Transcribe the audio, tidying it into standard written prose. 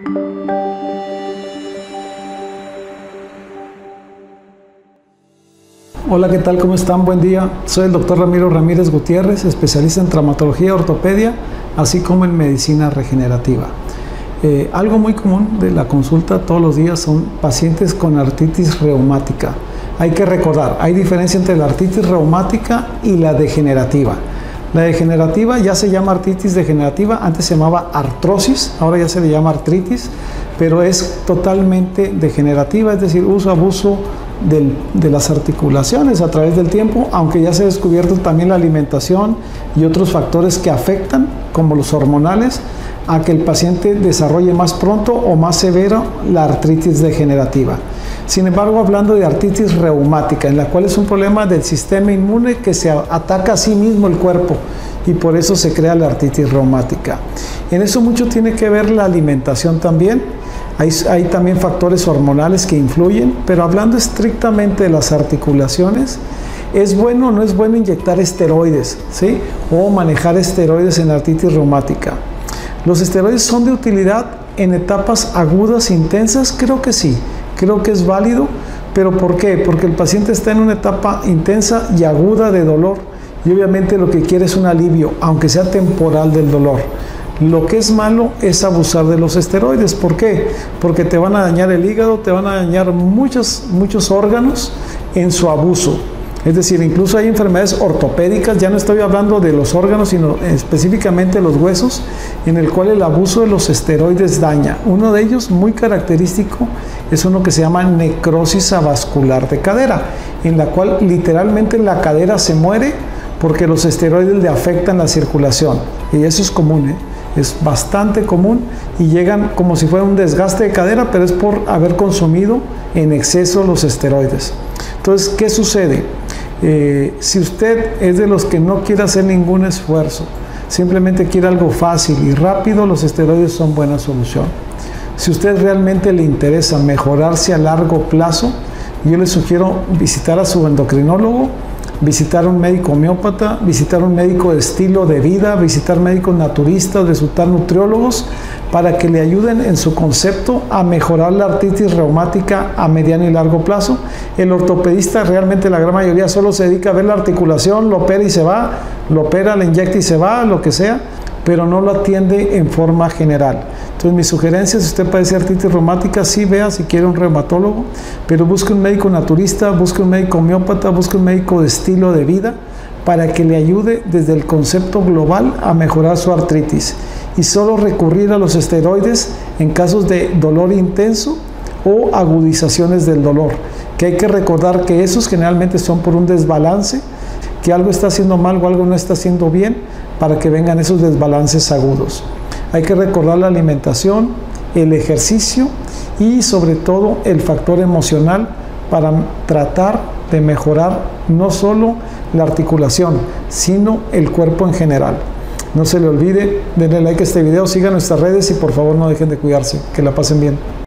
Hola, ¿qué tal? ¿Cómo están? Buen día. Soy el doctor Ramiro Ramírez Gutiérrez, especialista en traumatología y ortopedia, así como en medicina regenerativa. Algo muy común de la consulta todos los días son pacientes con artritis reumática. Hay que recordar, hay diferencia entre la artritis reumática y la degenerativa. La degenerativa ya se llama artritis degenerativa, antes se llamaba artrosis, ahora ya se le llama artritis, pero es totalmente degenerativa, es decir, abuso de las articulaciones a través del tiempo, aunque ya se ha descubierto también la alimentación y otros factores que afectan, como los hormonales, a que el paciente desarrolle más pronto o más severo la artritis degenerativa. Sin embargo, hablando de artritis reumática, en la cual es un problema del sistema inmune que se ataca a sí mismo el cuerpo y por eso se crea la artritis reumática. En eso mucho tiene que ver la alimentación también. Hay también factores hormonales que influyen, pero hablando estrictamente de las articulaciones, ¿es bueno o no es bueno inyectar esteroides, ¿sí? O manejar esteroides en artritis reumática? ¿Los esteroides son de utilidad en etapas agudas intensas? Creo que sí, creo que es válido, pero ¿por qué? Porque el paciente está en una etapa intensa y aguda de dolor y obviamente lo que quiere es un alivio, aunque sea temporal del dolor. Lo que es malo es abusar de los esteroides. ¿Por qué? Porque te van a dañar el hígado, te van a dañar muchos órganos en su abuso. Es decir, incluso hay enfermedades ortopédicas, ya no estoy hablando de los órganos, sino específicamente los huesos, en el cual el abuso de los esteroides daña. Uno de ellos, muy característico, es uno que se llama necrosis avascular de cadera, en la cual literalmente la cadera se muere porque los esteroides le afectan la circulación. Y eso es común, ¿eh? Es bastante común y llegan como si fuera un desgaste de cadera, pero es por haber consumido en exceso los esteroides. Entonces, ¿qué sucede? Si usted es de los que no quiere hacer ningún esfuerzo, simplemente quiere algo fácil y rápido, los esteroides son buena solución. Si usted realmente le interesa mejorarse a largo plazo, yo le sugiero visitar a su endocrinólogo, visitar un médico homeópata, visitar un médico de estilo de vida, visitar médicos naturistas, visitar nutriólogos, para que le ayuden en su concepto a mejorar la artritis reumática a mediano y largo plazo. El ortopedista, realmente la gran mayoría, solo se dedica a ver la articulación, lo opera y se va, lo opera, le inyecta y se va, lo que sea, pero no lo atiende en forma general. Entonces, mi sugerencia, si usted padece artritis reumática, sí vea si quiere un reumatólogo, pero busque un médico naturista, busque un médico homeópata, busque un médico de estilo de vida para que le ayude desde el concepto global a mejorar su artritis. Y solo recurrir a los esteroides en casos de dolor intenso o agudizaciones del dolor, que hay que recordar que esos generalmente son por un desbalance, que algo está haciendo mal o algo no está haciendo bien, para que vengan esos desbalances agudos. Hay que recordar la alimentación, el ejercicio y sobre todo el factor emocional para tratar de mejorar no solo la articulación, sino el cuerpo en general. No se le olvide, denle like a este video, sigan nuestras redes y por favor no dejen de cuidarse. Que la pasen bien.